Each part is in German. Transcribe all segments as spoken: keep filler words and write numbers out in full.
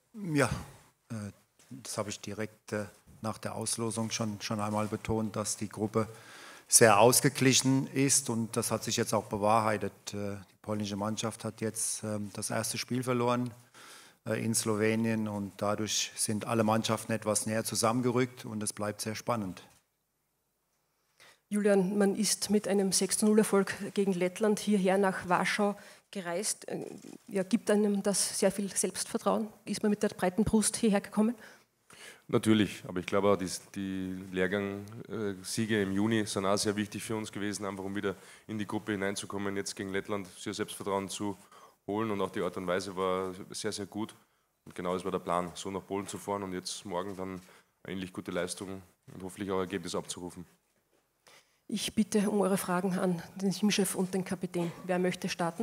Ja, äh, das habe ich direkt äh, nach der Auslosung schon, schon einmal betont, dass die Gruppe sehr ausgeglichen ist und das hat sich jetzt auch bewahrheitet. Äh, die polnische Mannschaft hat jetzt äh, das erste Spiel verloren äh, in Slowenien und dadurch sind alle Mannschaften etwas näher zusammengerückt und es bleibt sehr spannend. Julian, man ist mit einem sechs zu null Erfolg gegen Lettland hierher nach Warschau gereist. Ja, gibt einem das sehr viel Selbstvertrauen? Ist man mit der breiten Brust hierher gekommen? Natürlich, aber ich glaube auch, die, die Lehrgang-Siege im Juni sind auch sehr wichtig für uns gewesen, einfach um wieder in die Gruppe hineinzukommen, jetzt gegen Lettland sehr Selbstvertrauen zu holen und auch die Art und Weise war sehr, sehr gut. Und genau das war der Plan, so nach Polen zu fahren und jetzt morgen dann eine ähnlich gute Leistung und hoffentlich auch Ergebnis abzurufen. Ich bitte um eure Fragen an den Teamchef und den Kapitän. Wer möchte starten?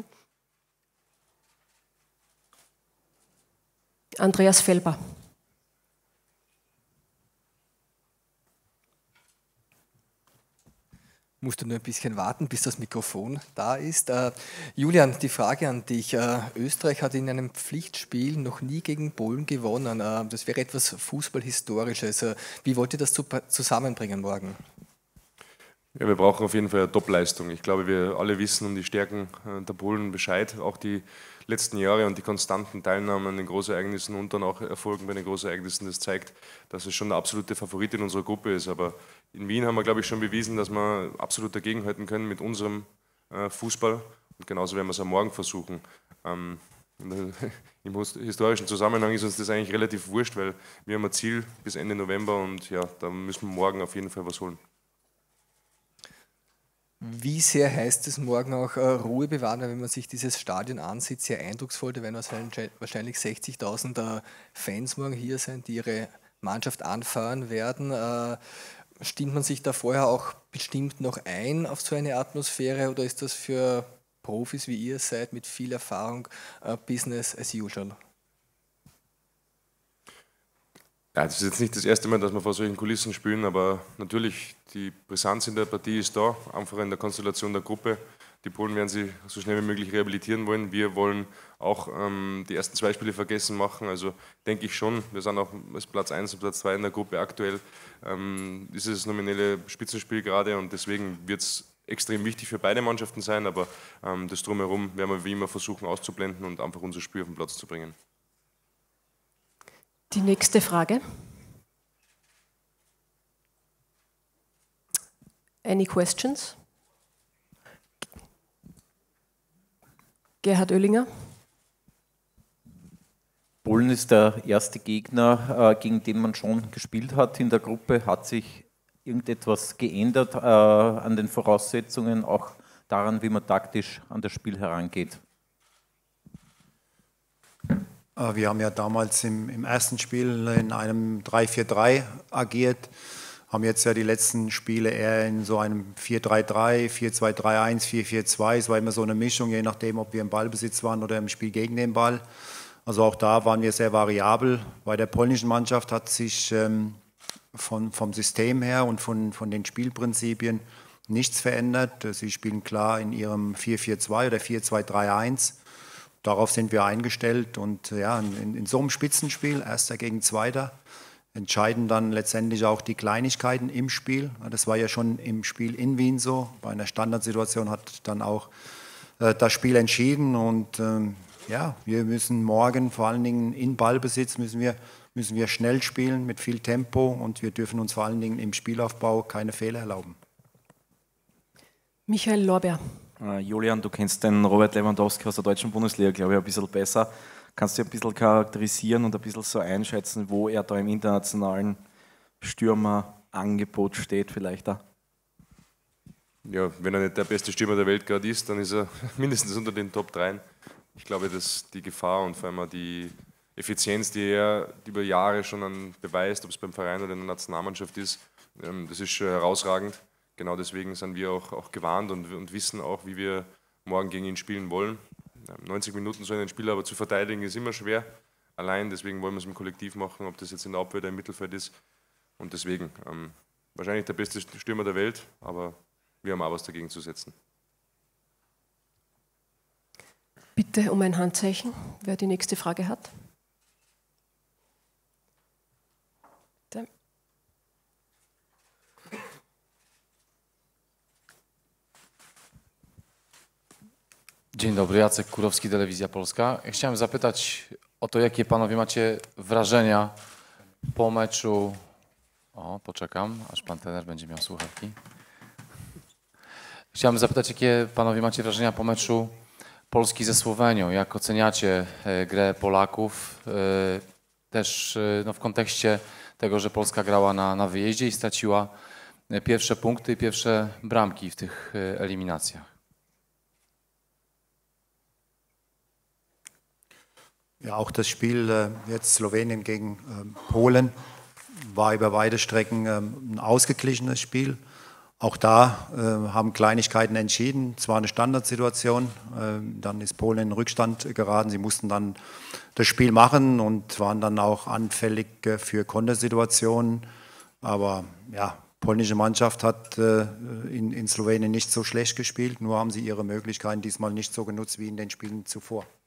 Andreas Felber. Musst du nur ein bisschen warten, bis das Mikrofon da ist. Uh, Julian, die Frage an dich. Uh, Österreich hat in einem Pflichtspiel noch nie gegen Polen gewonnen. Uh, das wäre etwas Fußballhistorisches. Uh, wie wollt ihr das zusammenbringen morgen? Ja, wir brauchen auf jeden Fall eine Top-Leistung. Ich glaube, wir alle wissen um die Stärken der Polen Bescheid. Auch die letzten Jahre und die konstanten Teilnahmen an den Großereignissen und dann auch Erfolgen bei den Großereignissen, das zeigt, dass es schon der absolute Favorit in unserer Gruppe ist. Aber in Wien haben wir, glaube ich, schon bewiesen, dass wir absolut dagegenhalten können mit unserem Fußball. Und genauso werden wir es am Morgen versuchen. Im historischen Zusammenhang ist uns das eigentlich relativ wurscht, weil wir haben ein Ziel bis Ende November und ja, da müssen wir morgen auf jeden Fall was holen. Wie sehr heißt es morgen auch äh, Ruhe bewahren, wenn man sich dieses Stadion ansieht, sehr eindrucksvoll, da werden wahrscheinlich sechzigtausend äh, Fans morgen hier sein, die ihre Mannschaft anfahren werden. Äh, stimmt man sich da vorher auch bestimmt noch ein auf so eine Atmosphäre oder ist das für Profis, wie ihr seid, mit viel Erfahrung, äh, Business as usual? Ja, das ist jetzt nicht das erste Mal, dass wir vor solchen Kulissen spielen, aber natürlich, die Brisanz in der Partie ist da, einfach in der Konstellation der Gruppe. Die Polen werden sie so schnell wie möglich rehabilitieren wollen. Wir wollen auch ähm, die ersten zwei Spiele vergessen machen. Also denke ich schon, wir sind auch als Platz eins und Platz zwei in der Gruppe aktuell. Ähm, ist es das nominelle Spitzenspiel gerade und deswegen wird es extrem wichtig für beide Mannschaften sein, aber ähm, das Drumherum werden wir wie immer versuchen auszublenden und einfach unser Spiel auf den Platz zu bringen. Die nächste Frage. Any questions? Gerhard Oellinger. Polen ist der erste Gegner, äh, gegen den man schon gespielt hat in der Gruppe. Hat sich irgendetwas geändert äh, an den Voraussetzungen, auch daran, wie man taktisch an das Spiel herangeht? Wir haben ja damals im, im ersten Spiel in einem drei vier drei agiert, haben jetzt ja die letzten Spiele eher in so einem vier drei drei, vier zwei drei eins, vier vier zwei. Es war immer so eine Mischung, je nachdem, ob wir im Ballbesitz waren oder im Spiel gegen den Ball. Also auch da waren wir sehr variabel. Bei der polnischen Mannschaft hat sich ähm, von, vom System her und von, von den Spielprinzipien nichts verändert. Sie spielen klar in ihrem vier vier zwei oder vier zwei drei eins. Darauf sind wir eingestellt und ja, in, in so einem Spitzenspiel, Erster gegen Zweiter, entscheiden dann letztendlich auch die Kleinigkeiten im Spiel. Das war ja schon im Spiel in Wien so. Bei einer Standardsituation hat dann auch äh, das Spiel entschieden und ähm, ja, wir müssen morgen vor allen Dingen in Ballbesitz müssen wir, müssen wir schnell spielen mit viel Tempo und wir dürfen uns vor allen Dingen im Spielaufbau keine Fehler erlauben. Michael Lorbeer. Uh, Julian, du kennst den Robert Lewandowski aus der deutschen Bundesliga, glaube ich, ein bisschen besser. Kannst du ein bisschen charakterisieren und ein bisschen so einschätzen, wo er da im internationalen Stürmerangebot steht, vielleicht da? Ja, wenn er nicht der beste Stürmer der Welt gerade ist, dann ist er mindestens unter den Top drei. Ich glaube, dass die Gefahr und vor allem auch die Effizienz, die er über Jahre schon beweist, ob es beim Verein oder in der Nationalmannschaft ist, das ist schon herausragend. Genau deswegen sind wir auch, auch gewarnt und, und wissen auch, wie wir morgen gegen ihn spielen wollen. neunzig Minuten so einen Spieler aber zu verteidigen ist immer schwer. Allein deswegen wollen wir es im Kollektiv machen, ob das jetzt in der Abwehr oder im Mittelfeld ist. Und deswegen ähm, wahrscheinlich der beste Stürmer der Welt, aber wir haben auch was dagegen zu setzen. Bitte um ein Handzeichen, wer die nächste Frage hat. Dzień dobry, Jacek Kurowski, Telewizja Polska. Chciałem zapytać o to, jakie panowie macie wrażenia po meczu... O, poczekam, aż pan trener będzie miał słuchawki. Chciałem zapytać, jakie panowie macie wrażenia po meczu Polski ze Słowenią? Jak oceniacie grę Polaków? Też no, w kontekście tego, że Polska grała na, na wyjeździe i straciła pierwsze punkty i pierwsze bramki w tych eliminacjach. Ja, auch das Spiel äh, jetzt Slowenien gegen äh, Polen war über weite Strecken äh, ein ausgeglichenes Spiel. Auch da äh, haben Kleinigkeiten entschieden. Es war eine Standardsituation, äh, dann ist Polen in den Rückstand geraten. Sie mussten dann das Spiel machen und waren dann auch anfällig äh, für Kontersituationen. Aber ja, die polnische Mannschaft hat äh, in, in Slowenien nicht so schlecht gespielt, nur haben sie ihre Möglichkeiten diesmal nicht so genutzt wie in den Spielen zuvor.